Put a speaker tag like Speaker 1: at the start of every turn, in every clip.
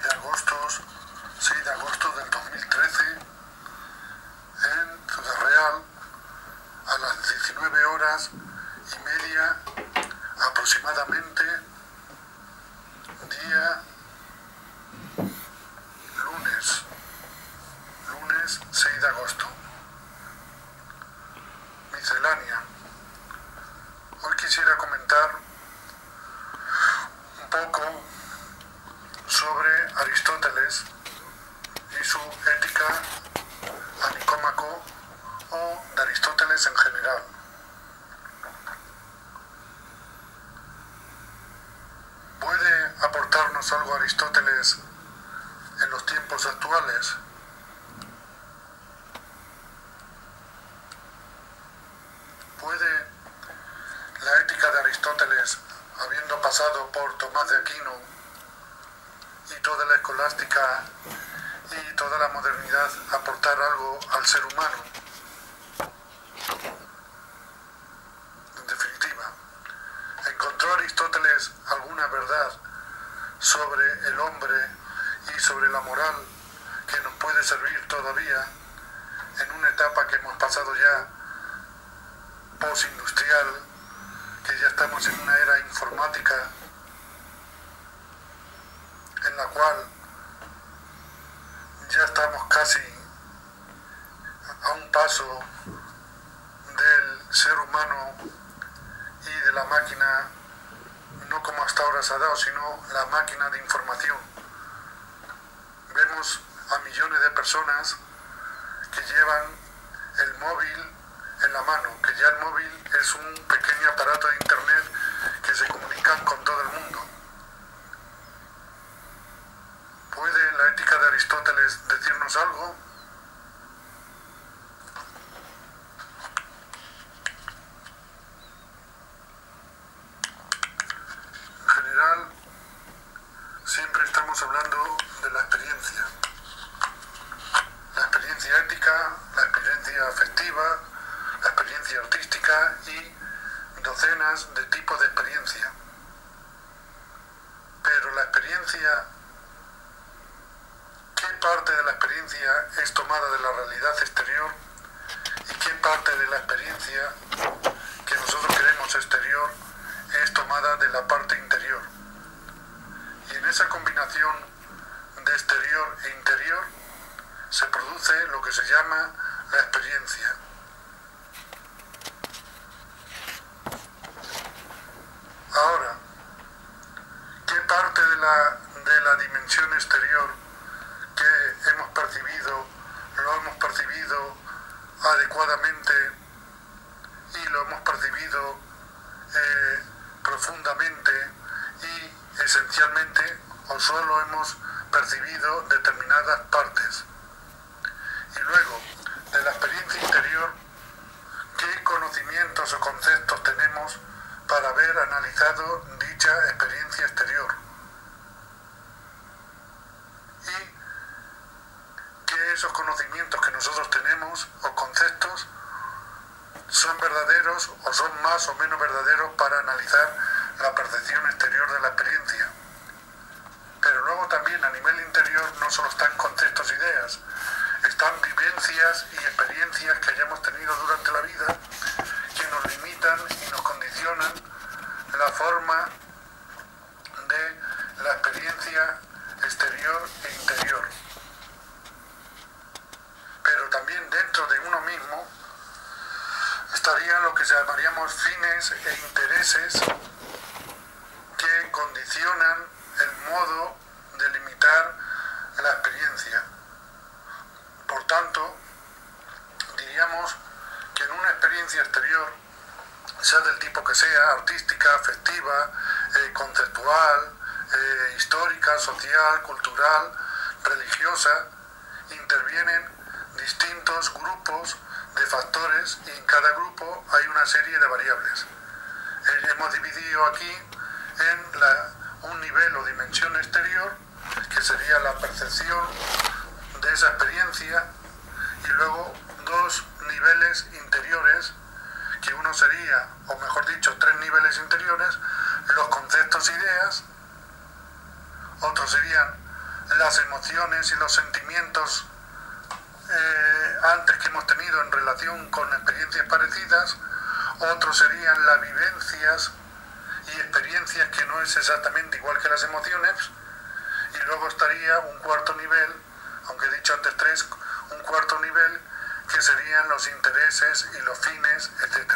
Speaker 1: de agosto, 6 de agosto del 2013, en Ciudad Real, a las 19:30 aproximadamente, día lunes 6 de agosto. Miscelánea. Hoy quisiera comentar un poco sobre Aristóteles y su ética a Nicómaco, o de Aristóteles en general. ¿Puede aportarnos algo Aristóteles en los tiempos actuales? ¿Puede la ética de Aristóteles, habiendo pasado por Tomás de Aquino y toda la escolástica y toda la modernidad, aportar algo al ser humano? En definitiva, ¿encontró Aristóteles alguna verdad sobre el hombre y sobre la moral que nos puede servir todavía en una etapa que hemos pasado ya postindustrial, que ya estamos en una era informática en la cual ya estamos casi a un paso del ser humano y de la máquina, no como hasta ahora se ha dado, sino la máquina de información? Vemos a millones de personas que llevan el móvil en la mano, que ya el móvil es un pequeño aparato de internet que se comunican con todo el mundo. ¿Puede la ética de Aristóteles decirnos algo? En general, siempre estamos hablando de la experiencia ética, la experiencia afectiva, la experiencia artística y docenas de tipos de experiencia. Pero la experiencia, ¿qué parte de la experiencia es tomada de la realidad exterior y qué parte de la experiencia que nosotros creemos exterior es tomada de la parte interior? Y en esa combinación de exterior e interior se produce lo que se llama la experiencia. Ahora, ¿qué parte de la dimensión exterior que hemos percibido, lo hemos percibido adecuadamente y lo hemos percibido profundamente y esencialmente, o solo hemos percibido determinadas partes? Y luego, de la experiencia interior, ¿qué conocimientos o conceptos tenemos para haber analizado dicha experiencia exterior? Y que esos conocimientos que nosotros tenemos o conceptos son verdaderos o son más o menos verdaderos para analizar la percepción exterior de la experiencia. Pero luego también a nivel interior no solo están conceptos e ideas, están vivencias y experiencias que hayamos tenido durante la vida que nos limitan y nos condicionan la forma de la experiencia exterior e interior. Pero también dentro de uno mismo estarían lo que llamaríamos fines e intereses que condicionan el modo de limitar la experiencia. Por tanto, diríamos que en una experiencia exterior, sea del tipo que sea, artística, afectiva, conceptual, histórica, social, cultural, religiosa, intervienen distintos grupos de factores y en cada grupo hay una serie de variables. Hemos dividido aquí en un nivel o dimensión exterior, que sería la percepción de esa experiencia, y luego dos niveles interiores, que uno sería, o mejor dicho, tres niveles interiores, los conceptos e ideas, otros serían las emociones y los sentimientos antes que hemos tenido en relación con experiencias parecidas. Otros serían las vivencias y experiencias que no es exactamente igual que las emociones. Y luego estaría un cuarto nivel, aunque he dicho antes tres, un cuarto nivel que serían los intereses y los fines, etc.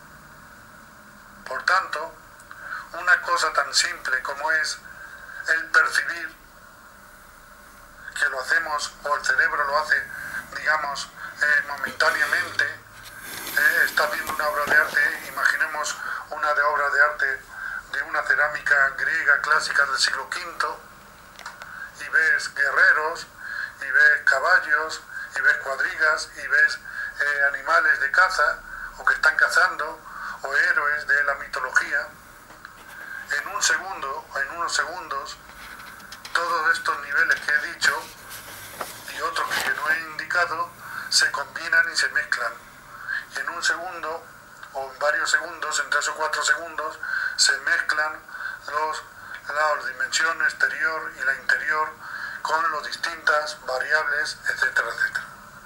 Speaker 1: Por tanto, una cosa tan simple como es el percibir, que lo hacemos, o el cerebro lo hace, digamos, momentáneamente. Estás viendo una obra de arte, imaginemos una obra de arte de una cerámica griega clásica del siglo V, y ves guerreros, y ves caballos, y ves cuadrigas, y ves animales de caza, o que están cazando, o héroes de la mitología. En un segundo, o en unos segundos, todos estos niveles que he dicho, y otros que no he indicado, se combinan y se mezclan. Y en un segundo, o en varios segundos, en 3 o 4 segundos, se mezclan la dimensión exterior y la interior con las distintas variables, etcétera, etcétera.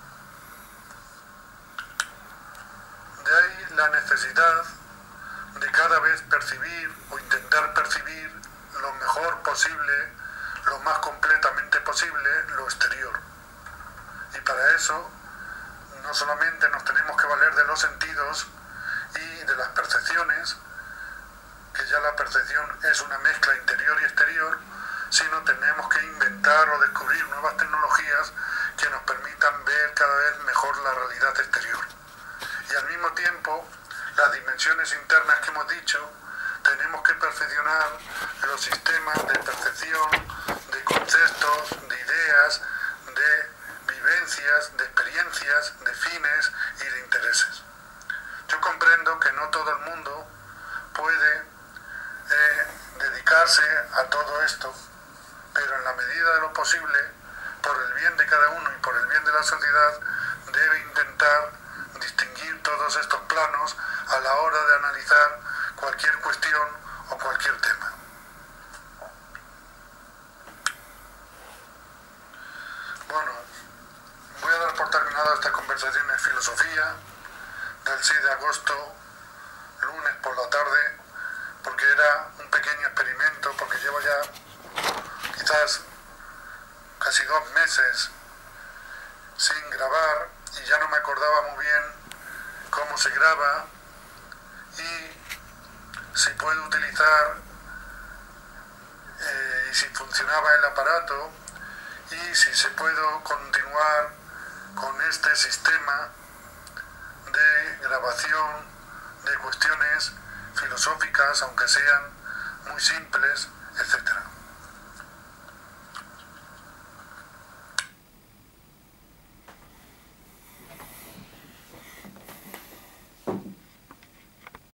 Speaker 1: De ahí la necesidad de cada vez percibir o intentar percibir lo mejor posible, lo más completamente posible, lo exterior. Y para eso no solamente nos tenemos que valer de los sentidos y de las percepciones, que ya la percepción es una mezcla interior y exterior, sino tenemos que inventar o descubrir nuevas tecnologías que nos permitan ver cada vez mejor la realidad exterior. Y al mismo tiempo, las dimensiones internas que hemos dicho, tenemos que perfeccionar los sistemas de percepción, de conceptos, de ideas, de vivencias, de experiencias, de fines y de intereses. Yo comprendo que no todo el mundo puede dedicarse a todo esto, pero en la medida de lo posible, por el bien de cada uno y por el bien de la sociedad, debe intentar distinguir todos estos planos a la hora de analizar cualquier cuestión o cualquier tema. Bueno, voy a dar por terminada esta conversación en filosofía del 6 de agosto, lunes por la tarde, porque era un pequeño experimento, porque llevo ya quizás casi 2 meses sin grabar y ya no me acordaba muy bien cómo se graba y si puede utilizar y si funcionaba el aparato y si se puede continuar con este sistema de grabación de cuestiones filosóficas, aunque sean muy simples, etc.